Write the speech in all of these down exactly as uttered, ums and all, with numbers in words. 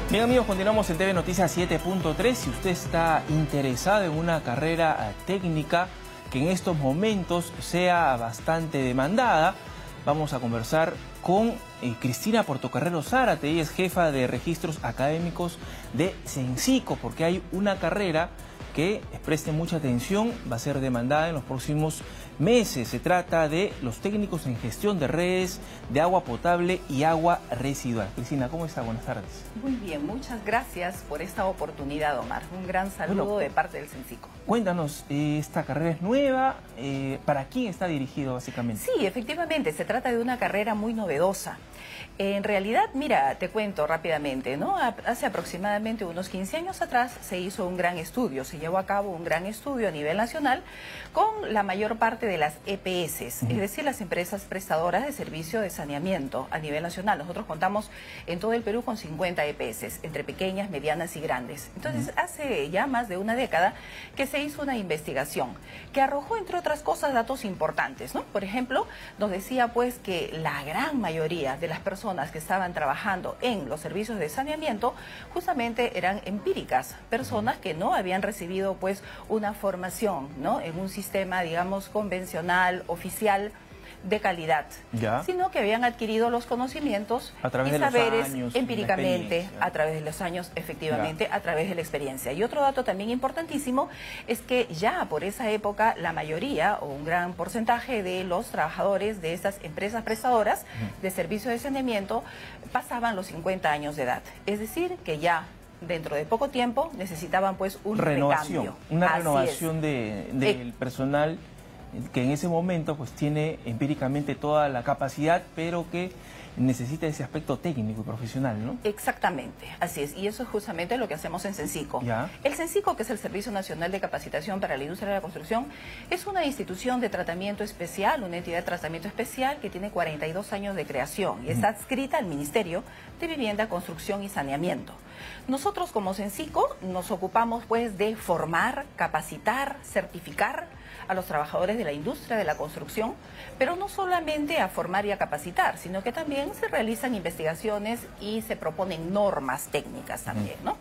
Bien amigos, continuamos en T V Noticias siete punto tres. Si usted está interesado en una carrera técnica que en estos momentos sea bastante demandada, vamos a conversar con eh, Cristina Portocarrero Zárate. Ella es jefa de registros académicos de Censico, porque hay una carrera que, preste mucha atención, va a ser demandada en los próximos meses. Se trata de los técnicos en gestión de redes de agua potable y agua residual. Cristina, ¿cómo está? Buenas tardes. Muy bien, muchas gracias por esta oportunidad, Omar. Un gran saludo bueno, de parte del Censico. Cuéntanos, eh, esta carrera es nueva, eh, ¿para quién está dirigido básicamente? Sí, efectivamente, se trata de una carrera muy novedosa. En realidad, mira, te cuento rápidamente, ¿no? Hace aproximadamente unos quince años atrás se hizo un gran estudio, se llevó a cabo un gran estudio a nivel nacional con la mayor parte de las E P S, uh-huh. es decir, las empresas prestadoras de servicio de saneamiento a nivel nacional. Nosotros contamos en todo el Perú con cincuenta E P S, entre pequeñas, medianas y grandes. Entonces, uh-huh. hace ya más de una década que se hizo una investigación que arrojó, entre otras cosas, datos importantes, ¿no? Por ejemplo, nos decía pues que la gran mayoría de las personas que estaban trabajando en los servicios de saneamiento justamente eran empíricas, personas que no habían recibido pues una formación, ¿no?, en un sistema, digamos, convencional, oficial, de calidad, ¿ya?, sino que habían adquirido los conocimientos a través y de saberes los años, empíricamente, a través de los años, efectivamente, ya, a través de la experiencia. Y otro dato también importantísimo es que ya por esa época la mayoría o un gran porcentaje de los trabajadores de estas empresas prestadoras uh-huh. de servicio de saneamiento pasaban los cincuenta años de edad. Es decir, que ya dentro de poco tiempo necesitaban pues un renovación, recambio. Una Así renovación es. de, del personal que en ese momento pues tiene empíricamente toda la capacidad, pero que necesita ese aspecto técnico y profesional, ¿no? Exactamente, así es, y eso es justamente lo que hacemos en Censico. ¿Ya? El Censico, que es el Servicio Nacional de Capacitación para la Industria de la Construcción, es una institución de tratamiento especial, una entidad de tratamiento especial que tiene cuarenta y dos años de creación y está adscrita al Ministerio de Vivienda, Construcción y Saneamiento. Nosotros como Censico nos ocupamos pues de formar, capacitar, certificar a los trabajadores de la industria de la construcción, pero no solamente a formar y a capacitar, sino que también se realizan investigaciones y se proponen normas técnicas también, ¿no?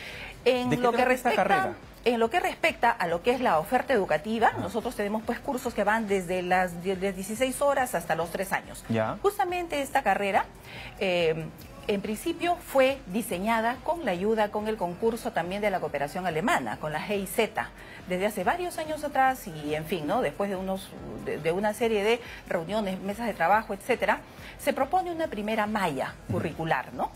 En ¿De qué lo que respecta esta carrera? En lo que respecta a lo que es la oferta educativa, ah. nosotros tenemos pues cursos que van desde las dieciséis horas hasta los tres años. ¿Ya? Justamente esta carrera eh, en principio fue diseñada con la ayuda, con el concurso también de la cooperación alemana, con la G I Z, desde hace varios años atrás y en fin, ¿no?, después de, unos, de, de una serie de reuniones, mesas de trabajo, etcétera, se propone una primera malla curricular, ¿no?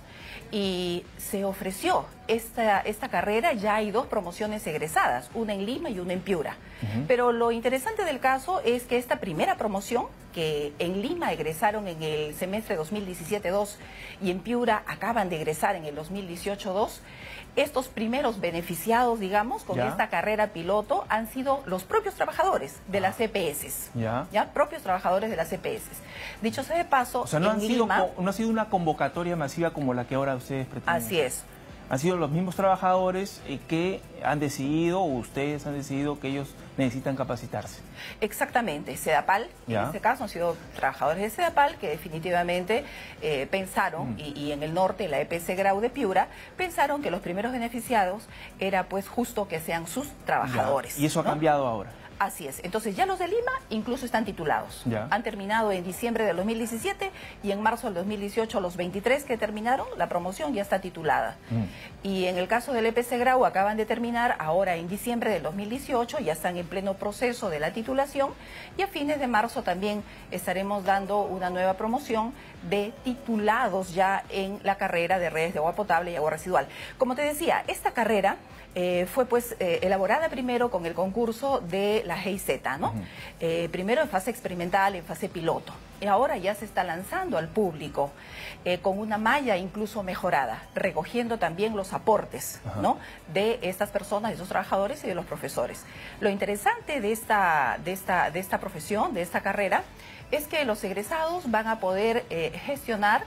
Y se ofreció esta, esta carrera, ya hay dos promociones egresadas, una en Lima y una en Piura. Uh-huh. Pero lo interesante del caso es que esta primera promoción, que en Lima egresaron en el semestre dos mil diecisiete dos y en Piura acaban de egresar en el dos mil dieciocho dos, estos primeros beneficiados, digamos, con ¿Ya? esta carrera piloto han sido los propios trabajadores de las E P S. ¿Ya? ¿Ya? Propios trabajadores de las E P S. Dicho sea de paso, o sea, no, en han Lima, sido, no ha sido una convocatoria masiva como la que ahora ustedes pretenden. Así es. Han sido los mismos trabajadores eh, que han decidido, o ustedes han decidido que ellos necesitan capacitarse. Exactamente, Sedapal, ¿Ya? en este caso han sido trabajadores de Sedapal que definitivamente eh, pensaron, mm. y, y en el norte, la E P S Grau de Piura, pensaron que los primeros beneficiados era pues justo que sean sus trabajadores. Ya. Y eso ¿no? ha cambiado ahora. Así es. Entonces ya los de Lima incluso están titulados. Ya. Han terminado en diciembre del dos mil diecisiete y en marzo del dos mil dieciocho los veintitrés que terminaron, la promoción ya está titulada. Mm. Y en el caso del E P C Grau acaban de terminar ahora en diciembre del dos mil dieciocho, ya están en pleno proceso de la titulación y a fines de marzo también estaremos dando una nueva promoción de titulados ya en la carrera de redes de agua potable y agua residual. Como te decía, esta carrera Eh, fue pues eh, elaborada primero con el concurso de la G I Z, ¿no? Uh-huh. eh, primero en fase experimental, en fase piloto. Y ahora ya se está lanzando al público eh, con una malla incluso mejorada, recogiendo también los aportes, uh-huh. ¿no?, de estas personas, de estos trabajadores y de los profesores. Lo interesante de esta, de esta, de esta profesión, de esta carrera, es que los egresados van a poder eh, gestionar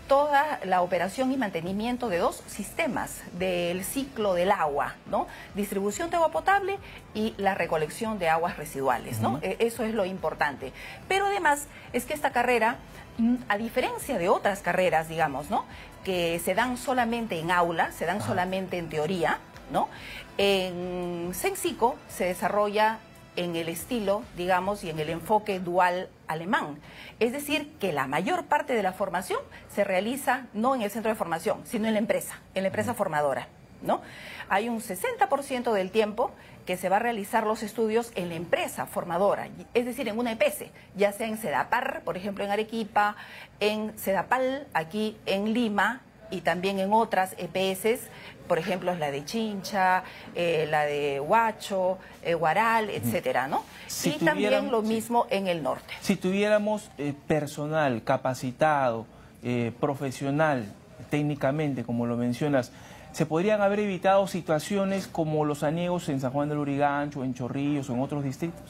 toda la operación y mantenimiento de dos sistemas del ciclo del agua, ¿no? Distribución de agua potable y la recolección de aguas residuales, ¿no? Uh-huh. Eso es lo importante. Pero además es que esta carrera, a diferencia de otras carreras, digamos, ¿no?, que se dan solamente en aula, se dan uh-huh. solamente en teoría, ¿no?, en Censico se desarrolla en el estilo, digamos, y en el enfoque dual alemán. Es decir, que la mayor parte de la formación se realiza no en el centro de formación, sino en la empresa, en la empresa formadora, ¿no? Hay un sesenta por ciento del tiempo que se va a realizar los estudios en la empresa formadora, es decir, en una E P S, ya sea en Sedapar, por ejemplo, en Arequipa, en Sedapal, aquí en Lima, y también en otras E P S, por ejemplo, la de Chincha, eh, la de Huacho, eh, Huaral, etcétera, ¿no? Si y también lo mismo sí. en el norte. Si tuviéramos eh, personal capacitado, eh, profesional, técnicamente, como lo mencionas, ¿se podrían haber evitado situaciones como los aniegos en San Juan del Lurigancho, en Chorrillos o en otros distritos?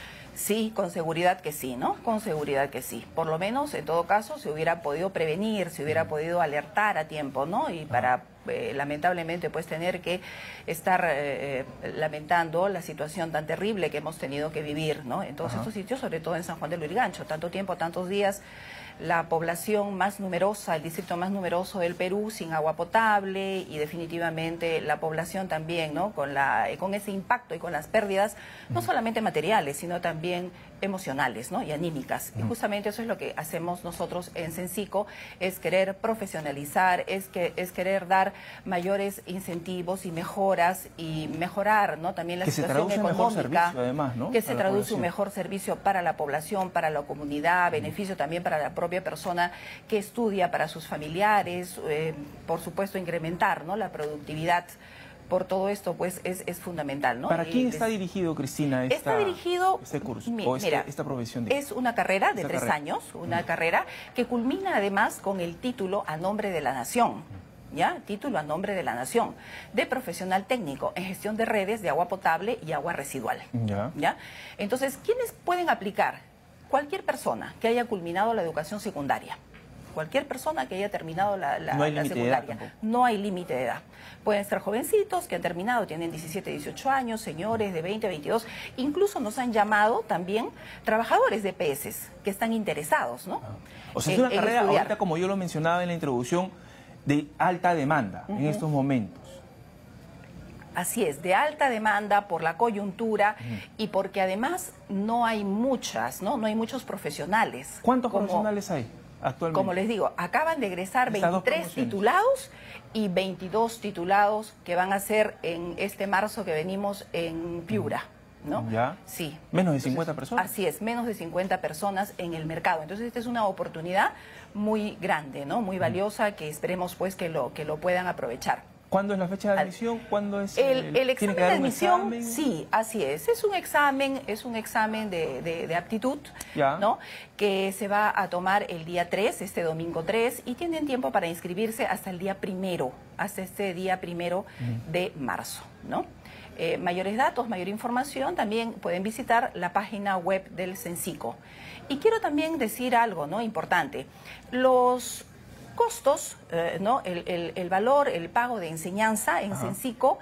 Sí, con seguridad que sí, ¿no? Con seguridad que sí. Por lo menos, en todo caso, se hubiera podido prevenir, se hubiera podido alertar a tiempo, ¿no? Y para, eh, lamentablemente, pues tener que estar eh, lamentando la situación tan terrible que hemos tenido que vivir, ¿no? En todos Ajá. estos sitios, sobre todo en San Juan del Lurigancho. Tanto tiempo, tantos días, la población más numerosa, el distrito más numeroso del Perú, sin agua potable, y definitivamente la población también, ¿no?, con la con ese impacto y con las pérdidas, no solamente materiales, sino también emocionales, ¿no?, y anímicas. Y justamente eso es lo que hacemos nosotros en Censico, es querer profesionalizar, es que es querer dar mayores incentivos y mejoras y mejorar, ¿no?, también la que situación se económica, mejor servicio, además, ¿no?, que se traduce un mejor servicio para la población, para la comunidad, beneficio también para la propia persona que estudia, para sus familiares, eh, por supuesto incrementar, ¿no?, la productividad. Por todo esto, pues, es, es fundamental, ¿no? ¿Para quién y, está dirigido, Cristina, esta, está dirigido, este curso mi, o este, mira, esta profesión? De... Es una carrera de esta tres carrera. años, una mm. carrera que culmina además con el título a nombre de la nación, ¿ya? Título a nombre de la nación, de profesional técnico en gestión de redes de agua potable y agua residual, ya. ¿ya? Entonces, ¿quiénes pueden aplicar? Cualquier persona que haya culminado la educación secundaria. Cualquier persona que haya terminado la, la, no hay la secundaria. No hay límite de edad. Pueden ser jovencitos que han terminado, tienen diecisiete, dieciocho años, señores de veinte, veintidós. Incluso nos han llamado también trabajadores de E P S que están interesados, ¿no? Ah. O sea, es una carrera, ahorita, como yo lo mencionaba en la introducción, de alta demanda uh-huh. en estos momentos. Así es, de alta demanda por la coyuntura uh-huh. y porque además no hay muchas, ¿no? No hay muchos profesionales. ¿Cuántos como, profesionales hay actualmente? Como les digo, acaban de egresar veintitrés titulados y veintidós titulados que van a ser en este marzo que venimos en Piura, ¿no? ¿Ya? Sí. ¿Menos de cincuenta personas? Así es, menos de cincuenta personas en el mercado. Entonces, esta es una oportunidad muy grande, ¿no? Muy valiosa, que esperemos pues que lo, que lo puedan aprovechar. ¿Cuándo es la fecha de admisión? ¿Cuándo es el, el, el examen de admisión? Examen? Sí, así es. Es un examen, es un examen de, de, de aptitud, ya. ¿no? Que se va a tomar el día tres, este domingo tres, y tienen tiempo para inscribirse hasta el día primero, hasta este día primero mm. de marzo, ¿no? Eh, mayores datos, mayor información, también pueden visitar la página web del Censico. Y quiero también decir algo, ¿no?, importante. Los costos, eh, ¿no? El, el, el valor, el pago de enseñanza en Ajá. Censico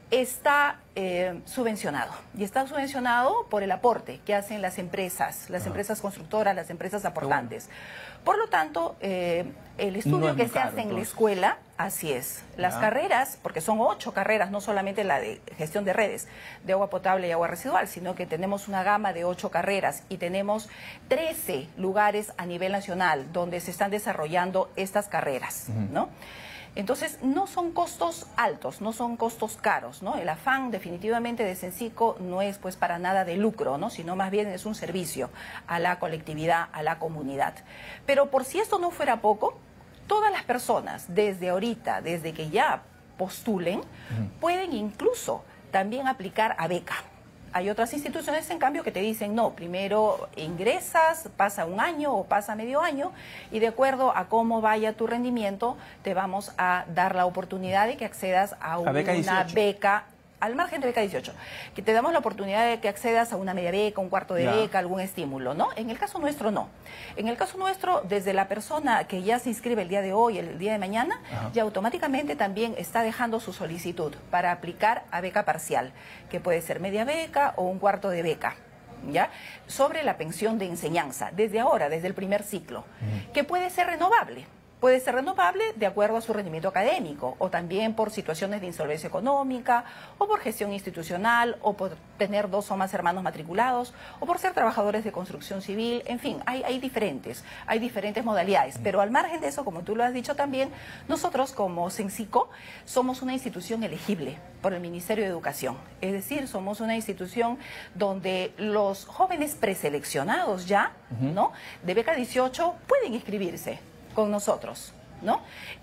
está eh, subvencionado. Y está subvencionado por el aporte que hacen las empresas, las Ajá. empresas constructoras, las empresas aportantes. Bueno. Por lo tanto, eh, el estudio no que se caro, hace en entonces. la escuela, así es. Las ya. carreras, porque son ocho carreras, no solamente la de gestión de redes, de agua potable y agua residual, sino que tenemos una gama de ocho carreras y tenemos trece lugares a nivel nacional donde se están desarrollando estas carreras, uh-huh. ¿no? Entonces, no son costos altos, no son costos caros, ¿no? El afán definitivamente de Censico no es pues para nada de lucro, ¿no? Sino más bien es un servicio a la colectividad, a la comunidad. Pero por si esto no fuera poco, todas las personas desde ahorita, desde que ya postulen, uh-huh. pueden incluso también aplicar a beca. Hay otras instituciones, en cambio, que te dicen, no, primero ingresas, pasa un año o pasa medio año, y de acuerdo a cómo vaya tu rendimiento, te vamos a dar la oportunidad de que accedas a, a una beca, beca al margen de beca dieciocho, que te damos la oportunidad de que accedas a una media beca, un cuarto de ya. beca, algún estímulo, ¿no? En el caso nuestro, no. En el caso nuestro, desde la persona que ya se inscribe el día de hoy, el día de mañana, Ajá. ya automáticamente también está dejando su solicitud para aplicar a beca parcial, que puede ser media beca o un cuarto de beca, ¿ya? Sobre la pensión de enseñanza, desde ahora, desde el primer ciclo, uh-huh. que puede ser renovable. Puede ser renovable de acuerdo a su rendimiento académico o también por situaciones de insolvencia económica o por gestión institucional o por tener dos o más hermanos matriculados o por ser trabajadores de construcción civil. En fin, hay, hay diferentes, hay diferentes modalidades. Pero al margen de eso, como tú lo has dicho también, nosotros como Censico somos una institución elegible por el Ministerio de Educación. Es decir, somos una institución donde los jóvenes preseleccionados ya, uh-huh. ¿no? de beca dieciocho pueden inscribirse con nosotros, ¿no?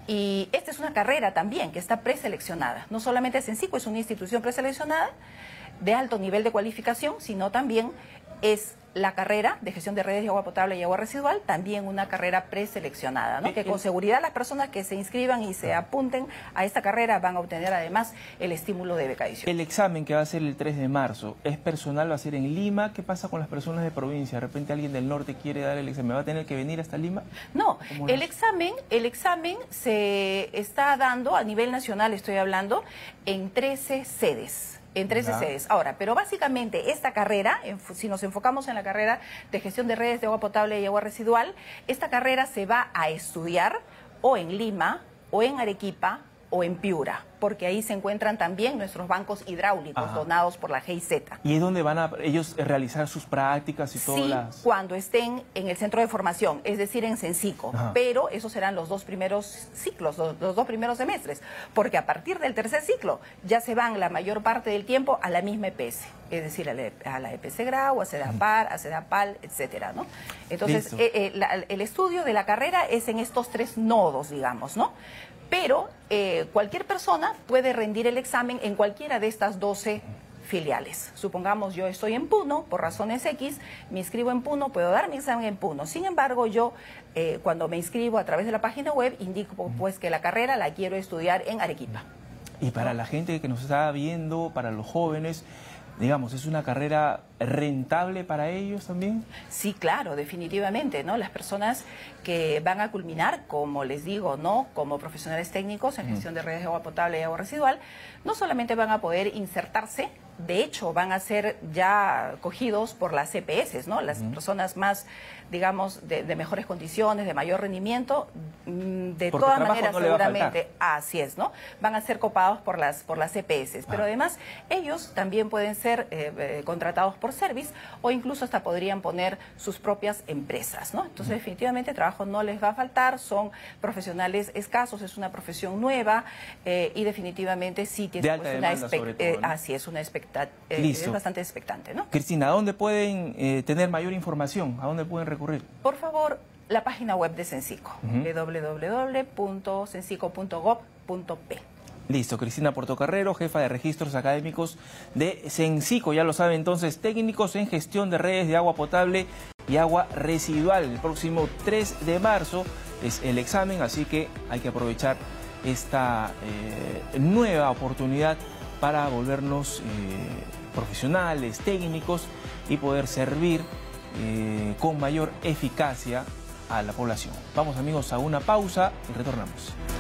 Y esta es una carrera también que está preseleccionada. No solamente Censico es una institución preseleccionada de alto nivel de cualificación, sino también es la carrera de gestión de redes de agua potable y agua residual, también una carrera preseleccionada, ¿no? Que con seguridad las personas que se inscriban y se apunten a esta carrera van a obtener además el estímulo de beca dieciocho. El examen que va a ser el tres de marzo, ¿es personal, va a ser en Lima? ¿Qué pasa con las personas de provincia? ¿De repente alguien del norte quiere dar el examen? ¿Va a tener que venir hasta Lima? No, el examen, el examen se está dando a nivel nacional, estoy hablando, en trece sedes. En trece sedes. Ahora, pero básicamente esta carrera, si nos enfocamos en la carrera de gestión de redes de agua potable y agua residual, esta carrera se va a estudiar o en Lima, o en Arequipa, o en Piura, porque ahí se encuentran también nuestros bancos hidráulicos Ajá. donados por la G I Z. ¿Y es donde van a ellos realizar sus prácticas y todas sí, las...? cuando estén en el centro de formación, es decir, en Censico, Ajá. pero esos serán los dos primeros ciclos, los, los dos primeros semestres, porque a partir del tercer ciclo ya se van la mayor parte del tiempo a la misma E P S, es decir, a la, a la E P S Grau, a CEDAPAR, a CEDAPAL, etcétera, ¿no? Entonces, eh, eh, la, el estudio de la carrera es en estos tres nodos, digamos, ¿no? Pero eh, cualquier persona puede rendir el examen en cualquiera de estas doce filiales. Supongamos yo estoy en Puno, por razones X, me inscribo en Puno, puedo dar mi examen en Puno. Sin embargo, yo eh, cuando me inscribo a través de la página web, indico pues que la carrera la quiero estudiar en Arequipa. Y para la gente que nos está viendo, para los jóvenes, digamos, ¿es una carrera rentable para ellos también? Sí, claro, definitivamente, ¿no? Las personas que van a culminar, como les digo, ¿no? Como profesionales técnicos en gestión de redes de agua potable y agua residual, no solamente van a poder insertarse, de hecho, van a ser ya cogidos por las C P S, ¿no? Las uh-huh. personas más, digamos, de, de mejores condiciones, de mayor rendimiento, de Porque todas maneras, no seguramente, así es, ¿no? Van a ser copados por las, por las C P S. Pero ah. además, ellos también pueden ser eh, eh, contratados por Service o incluso hasta podrían poner sus propias empresas, ¿no? Entonces, uh-huh. definitivamente, trabajo no les va a faltar, son profesionales escasos, es una profesión nueva eh, y definitivamente sí tiene pues, una expectativa. Eh, ¿no? Así es, una expectativa. Eh, es bastante expectante, ¿no? Cristina, ¿a dónde pueden eh, tener mayor información? ¿A dónde pueden recurrir? Por favor, la página web de Censico, uh-huh. doble u doble u doble u punto censico punto gob punto pe. Listo, Cristina Portocarrero, jefa de registros académicos de Censico. Ya lo sabe entonces, técnicos en gestión de redes de agua potable y agua residual. El próximo tres de marzo es el examen, así que hay que aprovechar esta eh, nueva oportunidad para volvernos eh, profesionales, técnicos y poder servir eh, con mayor eficacia a la población. Vamos amigos a una pausa y retornamos.